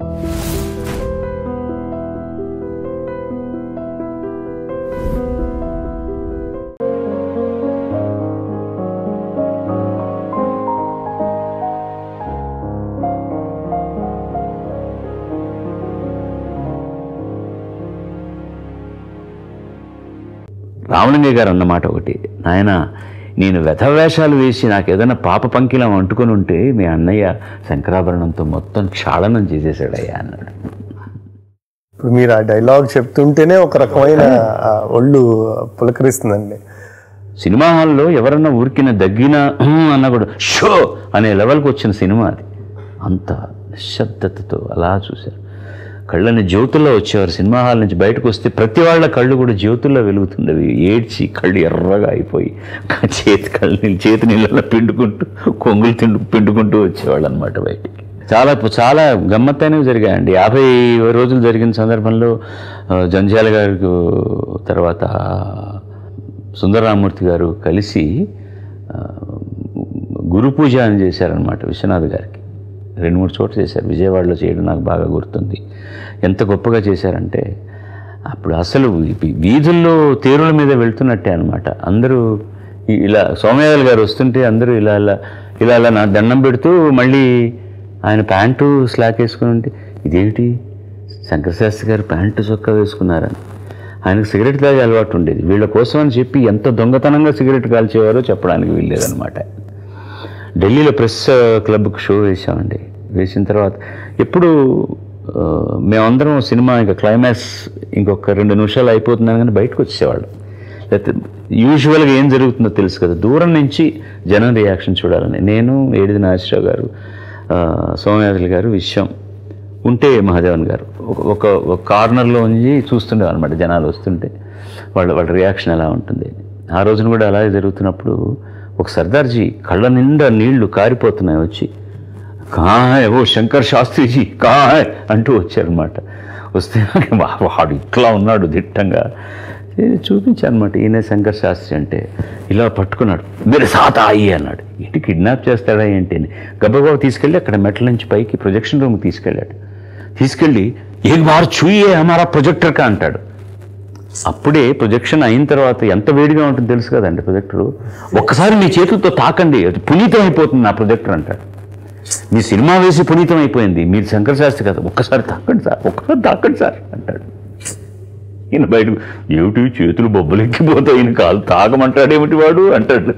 రామలింగయ్య గారు అన్నమాట ఒకటి, నాయన నేను వ్యధవేషాలు వేసి నాకు ఏదైనా పాప పంకిలం అంటుకొని ఉంటే మీ అన్నయ్య శంకరాభరణంతో మొత్తం క్షాళనం చేసేసాడయ్యా అన్నాడు. ఇప్పుడు మీరు ఆ డైలాగ్ చెప్తుంటేనే ఒక రకమైన ఒళ్ళు పులకరిస్తుందండి. సినిమా హాల్లో ఎవరన్నా ఊరికిన దగ్గినా అన్నా కూడా షో అనే లెవెల్కి వచ్చిన సినిమా అది. అంత నిశ్శబ్దతతో అలా చూశారు. కళ్ళని జ్యోతుల్లో వచ్చేవారు. సినిమా హాల్ నుంచి బయటకు వస్తే ప్రతి వాళ్ళ కళ్ళు కూడా జ్యోతుల్లో వెలుగుతుండేవి. ఏడ్చి కళ్ళు ఎర్రగా అయిపోయి చేతి నీళ్ళలో పిండుకుంటూ కొంగులు పిండుకుంటూ వచ్చేవాళ్ళు అనమాట బయటికి. చాలా చాలా గమ్మత్తైనవి జరిగాయండి. 50 రోజులు జరిగిన సందర్భంలో జంధ్యాల గారికి తర్వాత సుందరరామూర్తి గారు కలిసి గురు పూజ అని చేశారనమాట విశ్వనాథ్ గారికి. 2-3 చోట్ల చేశారు. విజయవాడలో చేయడం నాకు బాగా గుర్తుంది. ఎంత గొప్పగా చేశారంటే అప్పుడు అసలు వీధుల్లో తేరుల మీద వెళ్తున్నట్టే అనమాట. అందరూ ఇలా సోమయాజులు గారు వస్తుంటే అందరూ ఇలా ఇలా ఇలా ఇలా నా దండం పెడుతూ మళ్ళీ ఆయన ప్యాంటు స్లాక్ వేసుకుని ఉంటే ఇదేమిటి శంకరశాస్త్రి గారు ప్యాంటు చొక్కా వేసుకున్నారని. ఆయనకు సిగరెట్ తాగే అలవాటు ఉండేది. వీళ్ళ కోసం అని చెప్పి ఎంత దొంగతనంగా సిగరెట్ కాల్చేవారో చెప్పడానికి వీల్లేదనమాట. ఢిల్లీలో ప్రెస్ క్లబ్కి షో వేసామండి. వేసిన తర్వాత ఎప్పుడు మేమందరం సినిమా ఇంకా క్లైమాక్స్ ఇంకొక 2 నిమిషాలు అయిపోతుందని కానీ బయటకు వచ్చేవాళ్ళు. లేకపోతే యూజువల్గా ఏం జరుగుతుందో తెలుసు కదా, దూరం నుంచి జనం రియాక్షన్ చూడాలని. నేను, ఏడిది నాగేశ్వరరావు గారు, సోమయాజులు గారు, విశ్వం ఉంటే మహాదేవన్ గారు ఒక కార్నర్లో ఉంచి చూస్తుండేవారు అనమాట. జనాలు వస్తుంటే వాళ్ళ రియాక్షన్ ఎలా ఉంటుంది. ఆ రోజున కూడా అలాగే జరుగుతున్నప్పుడు ఒక సర్దార్జీ కళ్ళ నిండా నీళ్లు కారిపోతున్నాయి వచ్చి కాయ్ ఓ శంకర్ శాస్త్రిజీ కాయ్ అంటూ వచ్చారనమాట. వస్తే వాడు ఇట్లా ఉన్నాడు దిట్టంగా చూపించానమాట. ఈయన శంకర్ శాస్త్రి అంటే ఇలా పట్టుకున్నాడు. మీరు సాత అయ్యి అన్నాడు. ఇంటి కిడ్నాప్ చేస్తాడా ఏంటి అని గబగబా తీసుకెళ్ళి అక్కడ మెట్ల నుంచి పైకి ప్రొజెక్షన్ రూమ్కి తీసుకెళ్ళాడు. తీసుకెళ్ళి ఏం బార్ చూయే హమారా ప్రొజెక్టర్ కా అంటాడు. అప్పుడే ప్రొజెక్షన్ అయిన తర్వాత ఎంత వేడిగా ఉంటుందో తెలుసు కదండి ప్రొజెక్టరు. ఒక్కసారి మీ చేతులతో తాకండి, అది పునీతం అయిపోతుంది నా ప్రొజెక్టర్ అంటాడు. మీ సినిమా వేసి పునీతం అయిపోయింది, మీరు శంకర శాస్త్రి కదా, ఒక్కసారి తాకండి సార్, ఒక్కసారి తాకండి సార్ అంటాడు. ఈయన బయటకు ఏమిటి చేతులు బొబ్బలెక్కిపోతాయి, ఈయన కాలు తాగమంటాడేమిటి వాడు అంటాడు.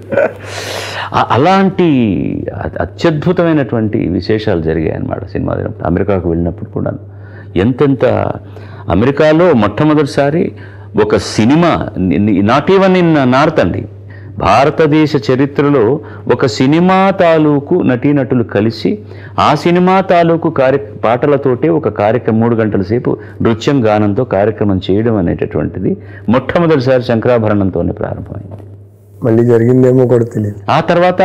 అలాంటి అత్యద్భుతమైనటువంటి విశేషాలు జరిగాయి అన్నమాట సినిమా. అమెరికాకు వెళ్ళినప్పుడు కూడా ఎంతెంత అమెరికాలో మొట్టమొదటిసారి ఒక సినిమా, నాట్ ఈవెన్ ఇన్ నార్త్ అండి, భారతదేశ చరిత్రలో ఒక సినిమా తాలూకు నటీనటులు కలిసి ఆ సినిమా తాలూకు పాటలతోటే ఒక కార్యక్రమం 3 గంటల సేపు నృత్యం గానంతో కార్యక్రమం చేయడం అనేటటువంటిది మొట్టమొదటిసారి శంకరాభరణంతోనే ప్రారంభమైంది. మళ్ళీ జరిగిందేమో కూడా తెలియదు. ఆ తర్వాత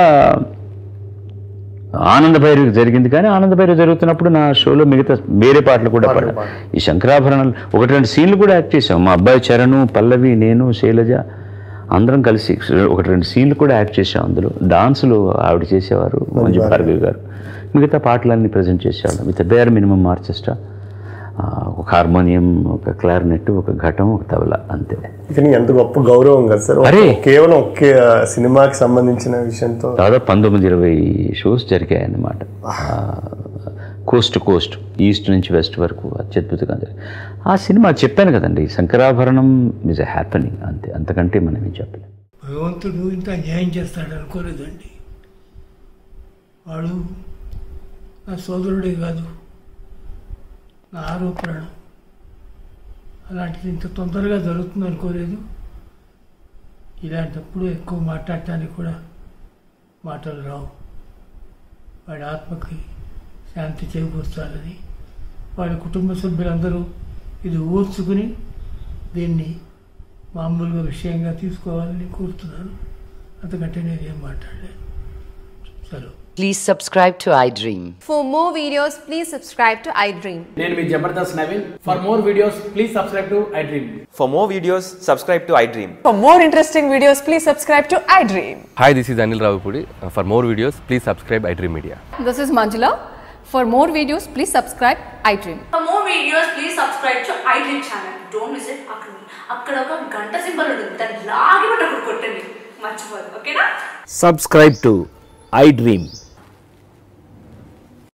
ఆనందభైరవి జరిగింది. కానీ ఆనందభైరవి జరుగుతున్నప్పుడు నా షోలో మిగతా వేరే పాటలు కూడా పాడాను. ఈ శంకరాభరణాలు 1-2 సీన్లు కూడా యాక్ట్ చేసాం. మా అబ్బాయి చరణు, పల్లవి, నేను, శైలజ అందరం కలిసి 1-2 సీన్లు కూడా యాక్ట్ చేసాం. అందులో డాన్సులు ఆవిడ చేసేవారు, మంజు భార్గవి గారు. మిగతా పాటలన్నీ ప్రజెంట్ చేసేవాళ్ళం విత్ బేర్ మినిమం ఆర్కెస్ట్రా. ఒక హార్మోనియం, ఒక క్లారినెట్, ఒక ఘటం, ఒక తబలా, అంతే. కానీ ఎంత గొప్ప గౌరవం కదా సార్. అరే కేవలం ఒకే సినిమాకి సంబంధించిన విషయంతో దాదాపు 19-20 షోస్ జరిగాయి అన్నమాట. కోస్ట్ టు కోస్ట్, ఈస్ట్ నుంచి వెస్ట్ వరకు అత్యద్భుతంగా జరిగింది ఆ సినిమా. చెప్పాను కదండి, శంకరాభరణం ఈజ్ ఎ హ్యాపెనింగ్, అంతే, అంతకంటే మనం ఏం చెప్పలేం. భగవంతుడు ఇంత న్యాయం చేస్తాడు అనుకోలేదండి. వాడు నా సోదరుడే కాదు, నా ఆరోపణ. అలాంటిది ఇంత తొందరగా జరుగుతుంది అనుకోలేదు. ఇలాంటప్పుడు ఎక్కువ మాట్లాడటానికి కూడా మాటలు రావు. వాడి ఆత్మకి శాంతి చేకూర్చాలని వాడి కుటుంబ సభ్యులందరూ ఇది ఊర్చుకుని దీన్ని మామూలుగా విషయంగా తీసుకోవాలని కోరుతున్నాను. అంతకంటే నేనేం మాట్లాడలేను. సెలవు. Please subscribe to iDream. For more videos, please subscribe to iDream. నేను మీ Jabardasth Naveen. For more videos, please subscribe to iDream. For more videos, subscribe to iDream. For more interesting videos, please subscribe to iDream. Hi, this is Anil Ravipudi. For more videos, please subscribe iDream Media. This is Manjula. For more videos, please subscribe iDream. For more videos, please subscribe to iDream channel. Don't miss it. అక్కడ ఒక గంట symbol ఉంటుంది, దాన్ని లాగి పట్టుకొని కొట్టండి, మర్చిపోదు. ఓకేనా? Subscribe to iDream.